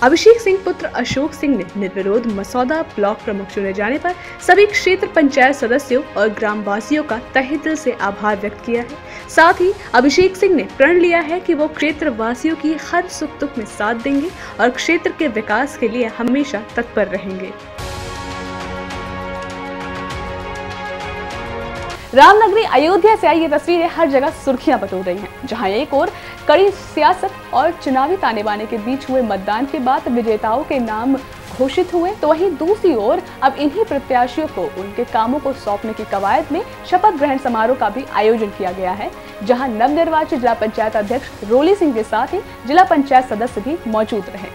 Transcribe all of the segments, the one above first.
अभिषेक सिंह पुत्र अशोक सिंह ने निर्विरोध मसौदा ब्लॉक प्रमुख चुने जाने पर सभी क्षेत्र पंचायत सदस्यों और ग्रामवासियों का तहे दिल से आभार व्यक्त किया है। साथ ही अभिषेक सिंह ने प्रण लिया है कि वो क्षेत्र वासियों की हर सुख दुख में साथ देंगे और क्षेत्र के विकास के लिए हमेशा तत्पर रहेंगे। रामनगरी अयोध्या से आई ये तस्वीरें हर जगह सुर्खियां बटोर रही हैं, जहां एक ओर कड़ी सियासत और चुनावी ताने बाने के बीच हुए मतदान के बाद विजेताओं के नाम घोषित हुए, तो वहीं दूसरी ओर अब इन्हीं प्रत्याशियों को उनके कामों को सौंपने की कवायद में शपथ ग्रहण समारोह का भी आयोजन किया गया है, जहां नवनिर्वाचित जिला पंचायत अध्यक्ष रोली सिंह के साथ ही जिला पंचायत सदस्य भी मौजूद रहे।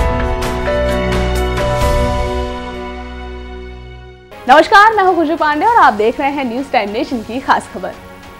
नमस्कार, मैं हूं खुशबू पांडे और आप देख रहे हैं न्यूज टाइम नेशन की खास खबर।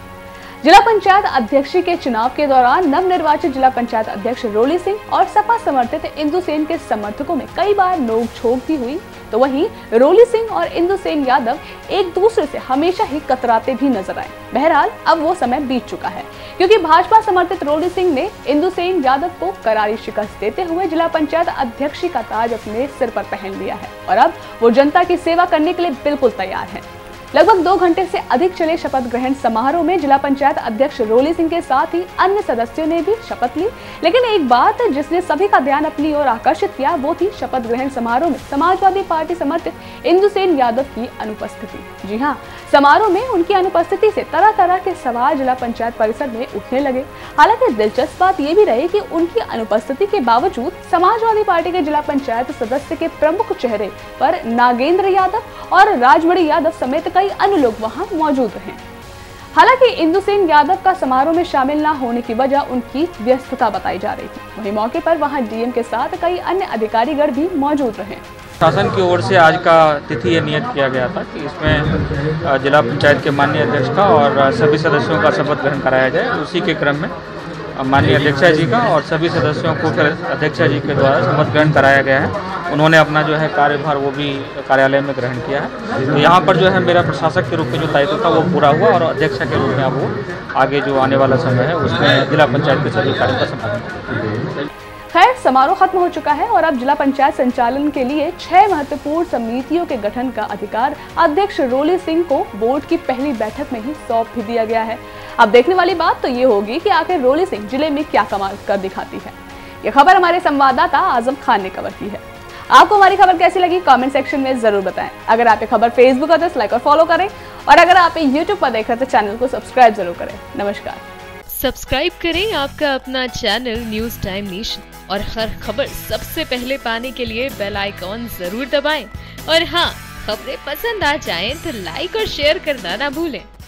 जिला पंचायत अध्यक्ष के चुनाव के दौरान नवनिर्वाचित जिला पंचायत अध्यक्ष रोली सिंह और सपा समर्थित इंदु सेन के समर्थकों में कई बार नोक-झोंक भी हुई, तो वहीं रोली सिंह और इंदु सेन यादव एक दूसरे से हमेशा ही कतराते भी नजर आए। बहरहाल अब वो समय बीत चुका है, क्योंकि भाजपा समर्थित रोली सिंह ने इंदु सेन यादव को करारी शिकस्त देते हुए जिला पंचायत अध्यक्ष का ताज अपने सिर पर पहन लिया है और अब वो जनता की सेवा करने के लिए बिल्कुल तैयार है। लगभग 2 घंटे से अधिक चले शपथ ग्रहण समारोह में जिला पंचायत अध्यक्ष रोली सिंह के साथ ही अन्य सदस्यों ने भी शपथ ली, लेकिन एक बात जिसने सभी का ध्यान अपनी ओर आकर्षित किया वो थी शपथ ग्रहण समारोह में समाजवादी पार्टी समर्थित इंदु सेन यादव की अनुपस्थिति। जी हाँ, समारोह में उनकी अनुपस्थिति से तरह तरह के सवाल जिला पंचायत परिसर में उठने लगे। हालांकि दिलचस्प बात ये भी रही कि उनकी अनुपस्थिति के बावजूद समाजवादी पार्टी के जिला पंचायत सदस्य के प्रमुख चेहरे पर नागेंद्र यादव और राजमणि यादव समेत कई अन्य लोग वहां मौजूद रहे। हालांकि इंदु सेन यादव का समारोह में शामिल न होने की वजह उनकी व्यस्तता बताई जा रही थी। वहीं मौके पर वहां डीएम के साथ कई अन्य अधिकारीगण भी मौजूद रहे। शासन की ओर से आज का तिथि ये नियत किया गया था कि इसमें जिला पंचायत के माननीय अध्यक्ष का और सभी सदस्यों का शपथ ग्रहण कराया जाए। उसी के क्रम में माननीय अध्यक्षा जी का और सभी सदस्यों को फिर अध्यक्षा जी के द्वारा शपथ ग्रहण कराया गया है। उन्होंने अपना जो है कार्यभार वो भी कार्यालय में ग्रहण किया है। तो यहाँ पर जो है मेरा प्रशासक के रूप में जो दायित्व था वो पूरा हुआ और अध्यक्षा के रूप में अब वो आगे जो आने वाला समय है उसमें जिला पंचायत के सभी कार्यों का संपादन। खैर, समारोह खत्म हो चुका है और अब जिला पंचायत संचालन के लिए 6 महत्वपूर्ण समितियों के गठन का अधिकार अध्यक्ष रोली सिंह को बोर्ड की पहली बैठक में ही सौंप भी दिया गया है। अब देखने वाली बात तो ये होगी कि आखिर रोली सिंह जिले में क्या कमाल कर दिखाती है। ये खबर हमारे संवाददाता आजम खान ने कवर की है। आपको हमारी खबर कैसी लगी कमेंट सेक्शन में जरूर बताएं। अगर आप ये खबर फेसबुक पर तो लाइक और फॉलो करें और अगर आप यूट्यूब पर देख रहे हैं तो चैनल को सब्सक्राइब जरूर करें। नमस्कार। सब्सक्राइब करें आपका अपना चैनल न्यूज टाइम नेशन और हर खबर सबसे पहले पाने के लिए बेल आइकॉन जरूर दबाएं। और हाँ, खबरें पसंद आ जाएं तो लाइक और शेयर करना ना भूलें।